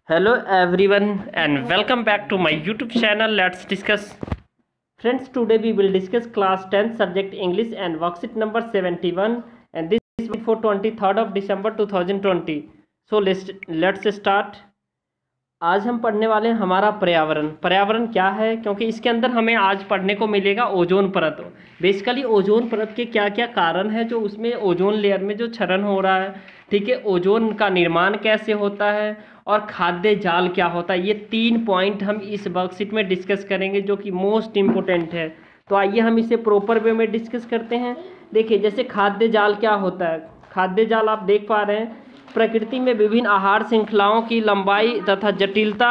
Hello everyone and welcome back to my YouTube channel. Let's discuss. Friends, today we will discuss class 10 subject English and worksheet number 71, and this is for 23rd of December 2020. So let's start. आज हम पढ़ने वाले हैं हमारा पर्यावरण क्या है, क्योंकि इसके अंदर हमें आज पढ़ने को मिलेगा ओजोन परत। बेसिकली ओजोन परत के क्या क्या कारण है जो उसमें ओजोन लेयर में जो क्षरण हो रहा है, ठीक है, ओजोन का निर्माण कैसे होता है और खाद्य जाल क्या होता है। ये 3 पॉइंट हम इस वर्कशीट में डिस्कस करेंगे जो कि मोस्ट इम्पोर्टेंट है। तो आइए हम इसे प्रॉपर वे में डिस्कस करते हैं। देखिए, जैसे खाद्य जाल क्या होता है। खाद्य जाल आप देख पा रहे हैं, प्रकृति में विभिन्न आहार श्रृंखलाओं की लंबाई तथा जटिलता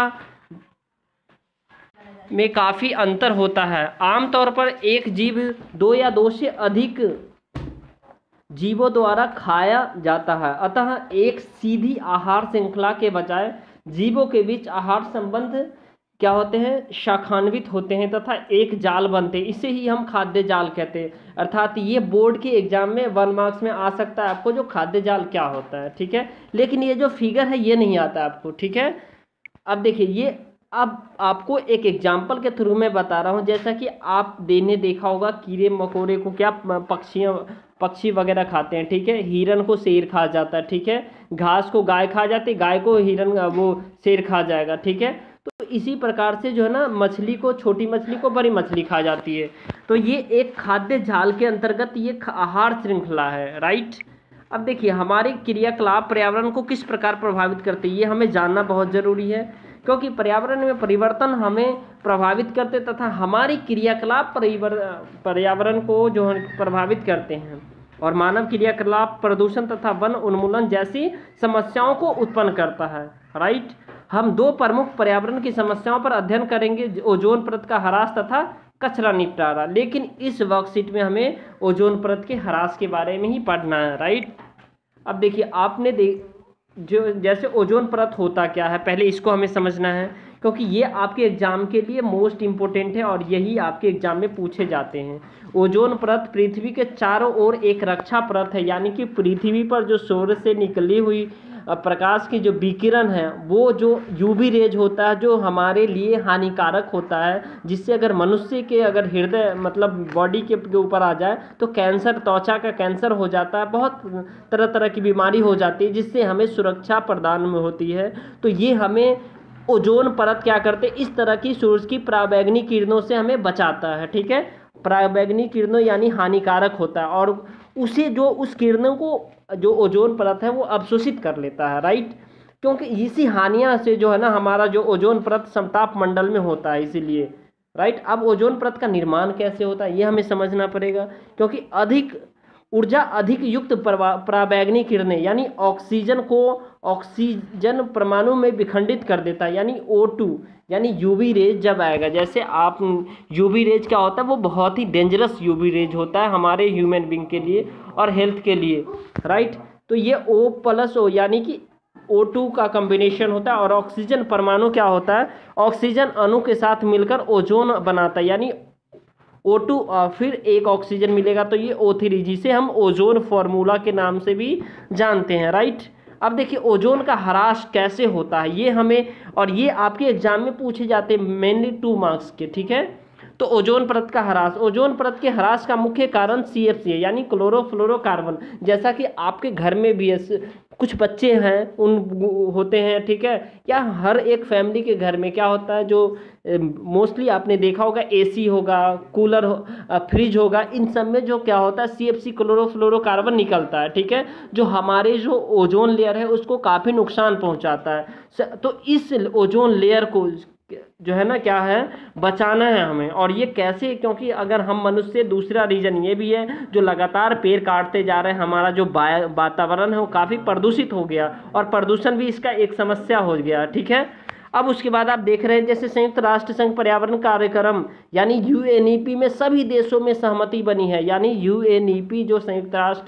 में काफ़ी अंतर होता है। आमतौर पर एक जीव 2 या 2 से अधिक जीवों द्वारा खाया जाता है, अतः एक सीधी आहार श्रृंखला के बजाय जीवों के बीच आहार संबंध क्या होते हैं, शाखान्वित होते हैं तथा एक जाल बनते हैं। इसे ही हम खाद्य जाल कहते हैं। अर्थात ये बोर्ड के एग्जाम में 1 मार्क्स में आ सकता है आपको, जो खाद्य जाल क्या होता है, ठीक है। लेकिन ये जो फिगर है ये नहीं आता आपको, ठीक है। अब देखिए, ये अब आपको एक एग्जाम्पल के थ्रू में बता रहा हूँ। जैसा कि आप देखा होगा, कीड़े मकोड़े को क्या पक्षी वगैरह खाते हैं, ठीक है। हिरन को शेर खा जाता है, ठीक है। घास को गाय खा जाती है, गाय को हिरन वो शेर खा जाएगा, ठीक है। तो इसी प्रकार से जो है ना, मछली को छोटी मछली को बड़ी मछली खा जाती है। तो ये एक खाद्य जाल के अंतर्गत ये आहार श्रृंखला है, राइट। अब देखिए, हमारे क्रियाकलाप पर्यावरण को किस प्रकार प्रभावित करते हैं, ये हमें जानना बहुत ज़रूरी है, क्योंकि पर्यावरण में परिवर्तन हमें प्रभावित करते तथा हमारी क्रियाकलाप पर्यावरण को जो है प्रभावित करते हैं। और मानव क्रियाकलाप प्रदूषण तथा वन उन्मूलन जैसी समस्याओं को उत्पन्न करता है, राइट। हम 2 प्रमुख पर्यावरण की समस्याओं पर अध्ययन करेंगे, ओजोन परत का ह्रास तथा कचरा निपटारा। लेकिन इस वर्कशीट में हमें ओजोन परत के ह्रास के बारे में ही पढ़ना है, राइट। अब देखिए, आपने जैसे ओजोन परत होता क्या है, पहले इसको हमें समझना है, क्योंकि ये आपके एग्जाम के लिए मोस्ट इम्पोर्टेंट है और यही आपके एग्जाम में पूछे जाते हैं। ओजोन परत पृथ्वी के चारों ओर एक रक्षा परत है, यानी कि पृथ्वी पर जो सूर्य से निकली हुई प्रकाश की जो विकिरण है, वो जो यूवी रेज होता है, जो हमारे लिए हानिकारक होता है, जिससे अगर मनुष्य के अगर हृदय मतलब बॉडी के ऊपर आ जाए तो कैंसर, त्वचा का कैंसर हो जाता है, बहुत तरह तरह की बीमारी हो जाती है, जिससे हमें सुरक्षा प्रदान में होती है। तो ये हमें ओजोन परत क्या करते हैं, इस तरह की सूरज की पराबैंगनी किरणों से हमें बचाता है, ठीक है। पराबैंगनी किरणों यानी हानिकारक होता है, और उसे जो उस किरणों को जो ओजोन परत है वो अवशोषित कर लेता है, राइट। क्योंकि इसी हानियां से जो है ना, हमारा जो ओजोन परत समताप मंडल में होता है, इसीलिए, राइट। अब ओजोन परत का निर्माण कैसे होता है ये हमें समझना पड़ेगा, क्योंकि अधिक युक्त पराबैंगनी किरणें यानी ऑक्सीजन को ऑक्सीजन परमाणु में विखंडित कर देता है, यानी O2 यानी यूवी रेज जब आएगा। जैसे आप यूवी रेज क्या होता है, वो बहुत ही डेंजरस यूवी रेज होता है हमारे ह्यूमन बींग के लिए और हेल्थ के लिए, राइट। तो ये O+O यानी कि O2 का कॉम्बिनेशन होता है, और ऑक्सीजन परमाणु क्या होता है, ऑक्सीजन अणु के साथ मिलकर ओजोन बनाता है, यानी O2 फिर एक ऑक्सीजन मिलेगा तो ये O3, जिसे हम ओजोन फार्मूला के नाम से भी जानते हैं, राइट। अब देखिए, ओजोन का ह्रास कैसे होता है ये हमें, और ये आपके एग्जाम में पूछे जाते हैं मेनली 2 मार्क्स के, ठीक है। तो ओजोन परत का ह्रास, ओजोन परत के ह्रास का मुख्य कारण CFC है, यानी क्लोरोफ्लोरोकार्बन। जैसा कि आपके घर में भी कुछ बच्चे हैं उन होते हैं, ठीक है, या हर एक फैमिली के घर में क्या होता है, जो मोस्टली आपने देखा होगा AC होगा, कूलर फ्रिज होगा, इन सब में जो क्या होता है CFC क्लोरोफ्लोरोकार्बन निकलता है, ठीक है, जो हमारे जो ओजोन लेयर है उसको काफ़ी नुकसान पहुंचाता है। तो इस ओजोन लेयर को जो है ना क्या है, बचाना है हमें। और ये कैसे, क्योंकि अगर हम मनुष्य, दूसरा रीजन ये भी है, जो लगातार पेड़ काटते जा रहे हैं, हमारा जो वातावरण है वो काफ़ी प्रदूषित हो गया, और प्रदूषण भी इसका एक समस्या हो गया, ठीक है। अब उसके बाद आप देख रहे हैं, जैसे संयुक्त राष्ट्र संघ पर्यावरण कार्यक्रम यानी UNEP में सभी देशों में सहमति बनी है, यानी UNEP जो संयुक्त राष्ट्र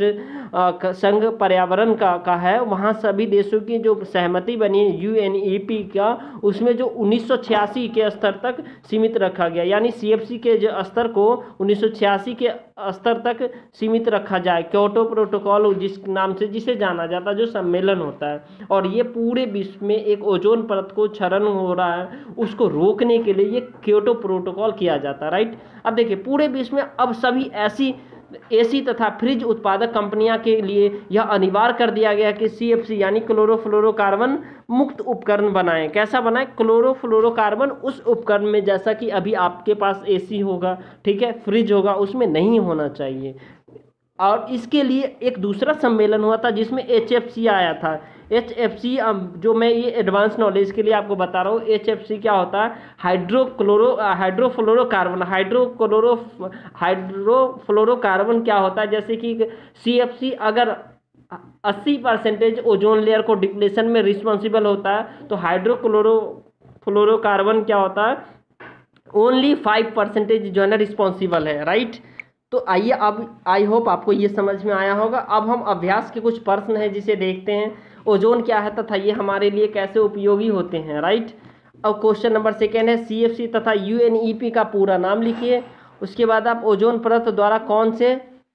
संघ पर्यावरण का है, वहाँ सभी देशों की जो सहमति बनी है UNEP का, उसमें जो 1986 के स्तर तक सीमित रखा गया, यानी CFC के जो स्तर को 1986 के स्तर तक सीमित रखा जाए। क्योटो प्रोटोकॉल जिस नाम से जिसे जाना जाता है, जो सम्मेलन होता है, और ये पूरे विश्व में एक ओजोन परत को क्षरण हो रहा है उसको रोकने के लिए ये क्योटो प्रोटोकॉल किया जाता है, राइट। अब देखिए पूरे विश्व में अब सभी ऐसी एसी तथा फ्रिज उत्पादक कंपनियां के लिए यह अनिवार्य कर दिया गया कि CFC यानी क्लोरोफ्लोरोकार्बन मुक्त उपकरण बनाएं। कैसा बनाएं? क्लोरोफ्लोरोकार्बन उस उपकरण में, जैसा कि अभी आपके पास AC होगा, ठीक है, फ्रिज होगा, उसमें नहीं होना चाहिए। और इसके लिए एक दूसरा सम्मेलन हुआ था जिसमें HFC आया था। HFC, जो मैं ये एडवांस नॉलेज के लिए आपको बता रहा हूँ, HFC क्या होता है? हाइड्रोफ्लोरोकार्बन क्या होता है? जैसे कि CFC अगर 80% ओजोन लेयर को डिप्लेशन में रिस्पॉन्सिबल होता है, तो हाइड्रोक्लोरोफ्लोरोकार्बन क्या होता है? ओनली 5% जो है ना रिस्पॉन्सिबल है, राइट। तो आइए, अब आई होप आपको ये समझ में आया होगा। अब हम अभ्यास के कुछ प्रश्न हैं जिसे देखते हैं। ओजोन क्या है तथा ये हमारे लिए कैसे उपयोगी होते हैं, राइट। अब क्वेश्चन नंबर 2 है, CFC तथा UNEP का पूरा नाम लिखिए। उसके बाद आप ओजोन परत द्वारा कौन से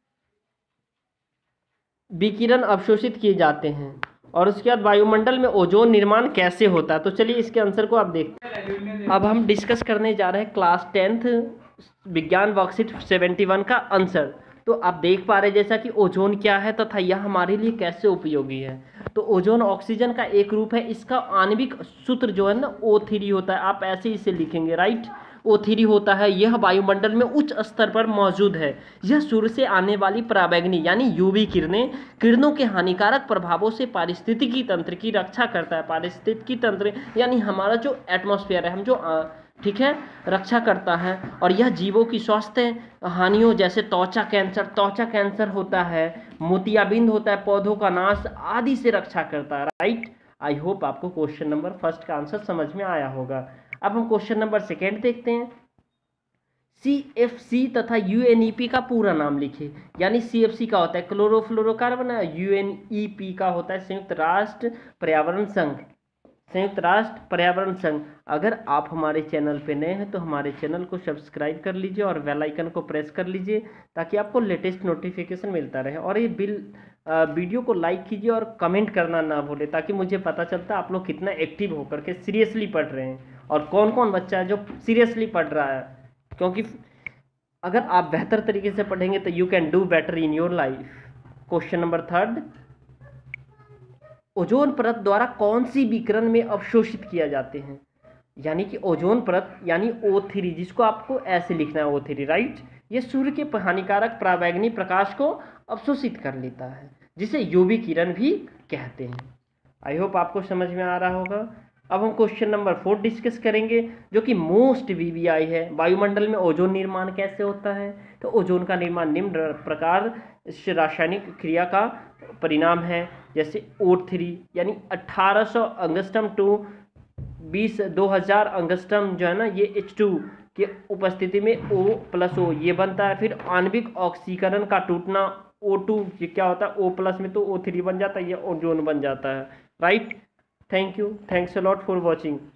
विकिरण अवशोषित किए जाते हैं, और उसके बाद वायुमंडल में ओजोन निर्माण कैसे होता है। तो चलिए इसके आंसर को आप देखते हैं। अब हम डिस्कस करने जा रहे हैं क्लास 10th विज्ञान वर्कशीट 71 का आंसर। तो आप देख पा रहे हैं जैसा कि ओजोन क्या है तथा यह हमारे लिए कैसे उपयोगी है। तो ओजोन ऑक्सीजन का एक रूप है, इसका आणविक सूत्र जो है ना O3 होता है, आप ऐसे इसे लिखेंगे, राइट। O3 होता है, यह वायुमंडल में उच्च स्तर पर मौजूद है। यह सूर्य से आने वाली पराबैंगनी यानी UV किरणों के हानिकारक प्रभावों से पारिस्थितिकी तंत्र की रक्षा करता है। पारिस्थितिकी तंत्र यानी हमारा जो एटमॉस्फेयर है, हम जो ठीक है, रक्षा करता है। और यह जीवों की स्वास्थ्य हानियों जैसे त्वचा कैंसर होता है, मोतियाबिंद होता है, पौधों का नाश आदि से रक्षा करता है, राइट। आई होप आपको क्वेश्चन नंबर 1 का आंसर समझ में आया होगा। अब हम क्वेश्चन नंबर 2 देखते हैं। CFC तथा UNEP का पूरा नाम लिखिए। यानी CFC का होता है क्लोरोफ्लोरोकार्बन, UNEP का होता है संयुक्त राष्ट्र पर्यावरण संघ। अगर आप हमारे चैनल पे नए हैं तो हमारे चैनल को सब्सक्राइब कर लीजिए और बेल आइकन को प्रेस कर लीजिए ताकि आपको लेटेस्ट नोटिफिकेशन मिलता रहे। और ये वीडियो को लाइक कीजिए और कमेंट करना ना भूलें ताकि मुझे पता चलता है आप लोग कितना एक्टिव होकर के सीरियसली पढ़ रहे हैं और कौन कौन बच्चा है जो सीरियसली पढ़ रहा है। क्योंकि अगर आप बेहतर तरीके से पढ़ेंगे तो you can do better in your life. Question number 3, ozone परत द्वारा कौन सी विकिरण में अवशोषित किया जाते हैं। यानी कि ओजोन परत यानी O3, जिसको आपको ऐसे लिखना है O3, राइट। ये सूर्य के हानिकारक पराबैंगनी प्रकाश को अवशोषित कर लेता है, जिसे UV किरण भी कहते हैं। आई होप आपको समझ में आ रहा होगा। अब हम क्वेश्चन नंबर 4 डिस्कस करेंगे जो कि मोस्ट VVI है। वायुमंडल में ओजोन निर्माण कैसे होता है। तो ओजोन का निर्माण निम्न प्रकार रासायनिक क्रिया का परिणाम है, जैसे O3 यानी 1800 अंगस्ट्रम टू 2000 अंगस्ट्रम जो है ना, ये H2 के उपस्थिति में O+O ये बनता है। फिर आणविक ऑक्सीकरण का टूटना O2 ये क्या होता है, O+ में तो O3 बन जाता है, ये ओजोन बन जाता है, right. Thank you, thanks a lot for watching.